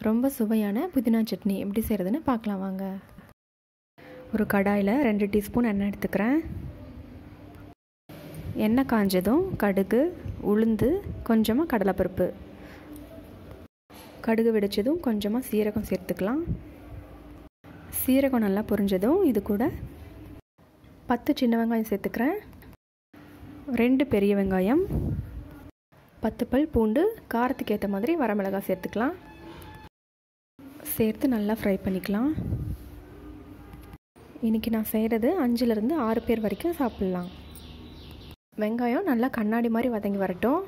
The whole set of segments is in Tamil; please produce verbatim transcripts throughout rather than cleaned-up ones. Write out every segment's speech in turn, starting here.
ரொம்ப சுவையான புதினா சட்னி எப்படி செய்கிறதுன்னு பார்க்கலாம் வாங்க. ஒரு கடாயில் ரெண்டு டீஸ்பூன் எண்ணெய் எடுத்துக்கிறேன். எண்ணெய் காஞ்சதும் கடுகு, உளுந்து, கொஞ்சமாக கடலைப்பருப்பு, கடுகு வெடிச்சதும் கொஞ்சமாக சீரகம் சேர்த்துக்கலாம். சீரகம் நல்லா பொரிஞ்சதும் இது கூட பத்து சின்ன வெங்காயம் சேர்த்துக்கிறேன். ரெண்டு பெரிய வெங்காயம், பத்து பல் பூண்டு, காரத்துக்கு ஏற்ற மாதிரி வரமிளகாய் சேர்த்துக்கலாம். சேர்த்து நல்லா ஃப்ரை பண்ணிக்கலாம். இன்றைக்கி நான் செய்கிறது அஞ்சுலேருந்து ஆறு பேர் வரைக்கும் சாப்பிட்லாம். வெங்காயம் நல்லா கண்ணாடி மாதிரி வதங்கி வரட்டும்.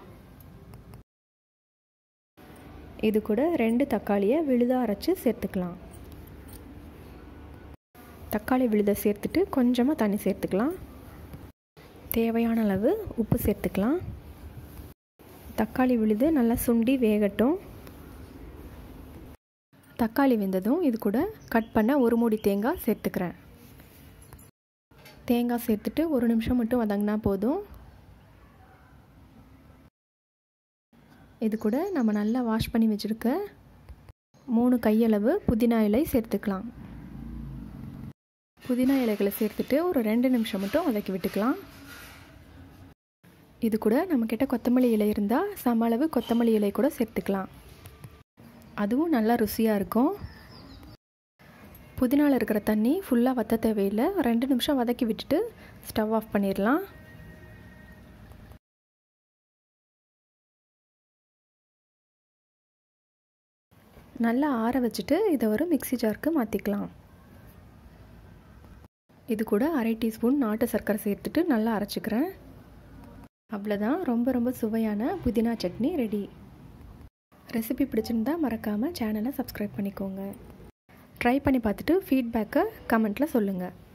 இது கூட ரெண்டு தக்காளியை விழுதாக அரைச்சி சேர்த்துக்கலாம். தக்காளி விழுதை சேர்த்துட்டு கொஞ்சமாக தண்ணி சேர்த்துக்கலாம். தேவையான அளவு உப்பு சேர்த்துக்கலாம். தக்காளி விழுது நல்லா சுண்டி வேகட்டும். தக்காளி வெந்ததும் இது கூட கட் பண்ண ஒரு மூடி தேங்காய் சேர்த்துக்கிறேன். தேங்காய் சேர்த்துட்டு ஒரு நிமிஷம் மட்டும் வதங்கினா போதும். இது கூட நம்ம நல்லா வாஷ் பண்ணி வச்சுருக்க மூணு கையளவு புதினா இலை சேர்த்துக்கலாம். புதினா இலைகளை சேர்த்துட்டு ஒரு ரெண்டு நிமிஷம் மட்டும் வதக்கி விட்டுக்கலாம். இது கூட நம்மக்கிட்ட கொத்தமல்லி இலை இருந்தால் சம அளவு கொத்தமல்லி இலை கூட சேர்த்துக்கலாம். அதுவும் நல்லா ருசியாக இருக்கும். புதினாவில் இருக்கிற தண்ணி ஃபுல்லாக வற்ற தேவையில்லை. ரெண்டு நிமிஷம் வதக்கி விட்டுட்டு ஸ்டவ் ஆஃப் பண்ணிடலாம். நல்லா ஆற வச்சுட்டு இதை ஒரு மிக்ஸி ஜாருக்கு மாற்றிக்கலாம். இது கூட அரை டீஸ்பூன் நாட்டு சர்க்கரை சேர்த்துட்டு நல்லா அரைச்சிக்கிறேன். அவ்வளோதான், ரொம்ப ரொம்ப சுவையான புதினா சட்னி ரெடி. ரெசிபி பிடிச்சிருந்தா மறக்காமல் சேனலை சப்ஸ்கிரைப் பண்ணிக்கோங்க. ட்ரை பண்ணி பார்த்துட்டு ஃபீட்பேக்கை கமெண்ட்டில் சொல்லுங்கள்.